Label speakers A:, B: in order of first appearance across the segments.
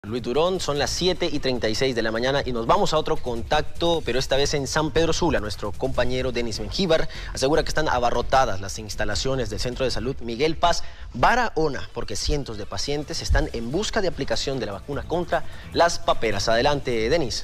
A: Luis Durón, son las 7:36 de la mañana y nos vamos a otro contacto, pero esta vez en San Pedro Sula. Nuestro compañero Denis Mengíbar asegura que están abarrotadas las instalaciones del Centro de Salud Miguel Paz Barahona, porque cientos de pacientes están en busca de aplicación de la vacuna contra las paperas. Adelante, Denis.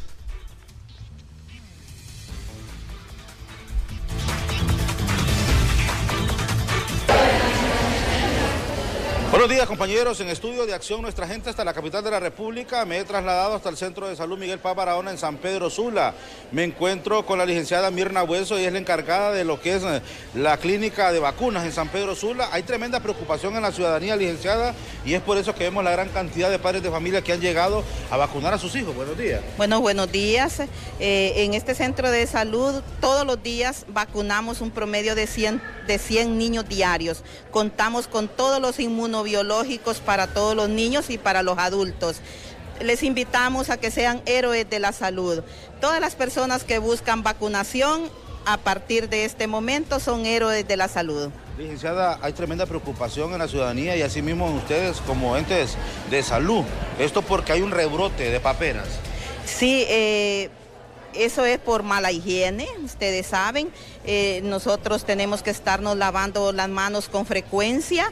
B: Buenos días, compañeros. En estudio de acción nuestra gente hasta la capital de la República. Me he trasladado hasta el Centro de Salud Miguel Paz Barahona en San Pedro Sula. Me encuentro con la licenciada Mirna Hueso, ella es la encargada de lo que es la clínica de vacunas en San Pedro Sula. Hay tremenda preocupación en la ciudadanía, licenciada, y es por eso que vemos la gran cantidad de padres de familia que han llegado a vacunar a sus hijos. Buenos días.
C: Bueno, buenos días. En este centro de salud todos los días vacunamos un promedio de 100 niños diarios. Contamos con todos los inmunobiológicos para todos los niños y para los adultos. Les invitamos a que sean héroes de la salud. Todas las personas que buscan vacunación a partir de este momento son héroes de la salud.
B: Licenciada, hay tremenda preocupación en la ciudadanía y asimismo ustedes como entes de salud. Esto porque hay un rebrote de paperas.
C: Sí, eso es por mala higiene, ustedes saben. Nosotros tenemos que estarnos lavando las manos con frecuencia,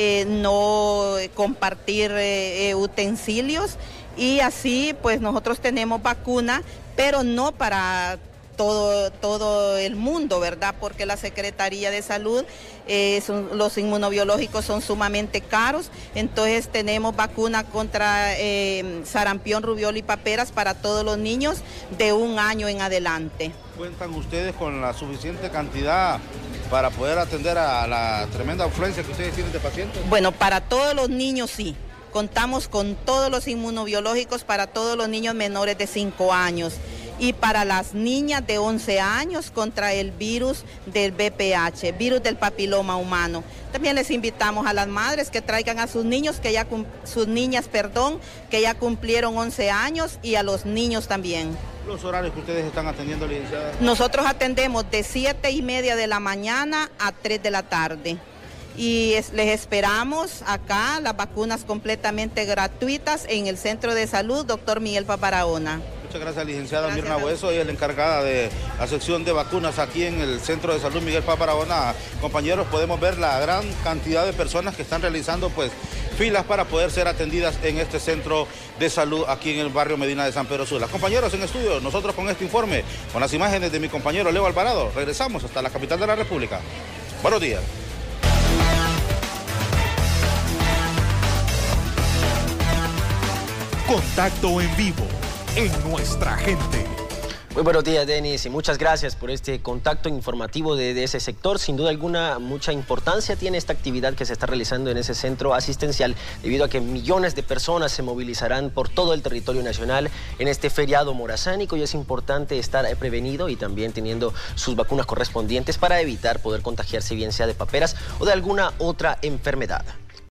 C: no compartir utensilios, y así pues nosotros tenemos vacuna, pero no para todo el mundo, ¿verdad? Porque la Secretaría de Salud, los inmunobiológicos son sumamente caros, entonces tenemos vacuna contra sarampión, rubiola y paperas para todos los niños de 1 año en adelante.
B: ¿Cuentan ustedes con la suficiente cantidad para poder atender a la tremenda afluencia que ustedes tienen de pacientes?
C: Bueno, para todos los niños sí. Contamos con todos los inmunobiológicos para todos los niños menores de 5 años. Y para las niñas de 11 años contra el virus del VPH, virus del papiloma humano. También les invitamos a las madres que traigan a sus niños, que ya cumplieron 11 años, y a los niños también.
B: ¿Los horarios que ustedes están atendiendo, licenciada?
C: Nosotros atendemos de 7:30 de la mañana a 3 de la tarde. Y les esperamos acá, las vacunas completamente gratuitas en el Centro de Salud Dr. Miguel Paz Barahona.
B: Muchas gracias, licenciada Mirna Hueso, ella es la encargada de la sección de vacunas aquí en el Centro de Salud Miguel Paz Barahona. Compañeros, podemos ver la gran cantidad de personas que están realizando pues filas para poder ser atendidas en este centro de salud aquí en el barrio Medina de San Pedro Sula. Compañeros en estudio, nosotros con este informe, con las imágenes de mi compañero Leo Alvarado, regresamos hasta la capital de la República. Buenos días.
D: Contacto en vivo en Nuestra Gente.
A: Muy buenos días, Denis, y muchas gracias por este contacto informativo de ese sector. Sin duda alguna, mucha importancia tiene esta actividad que se está realizando en ese centro asistencial, debido a que millones de personas se movilizarán por todo el territorio nacional en este feriado morazánico, y es importante estar prevenido y también teniendo sus vacunas correspondientes para evitar poder contagiarse, bien sea de paperas o de alguna otra enfermedad.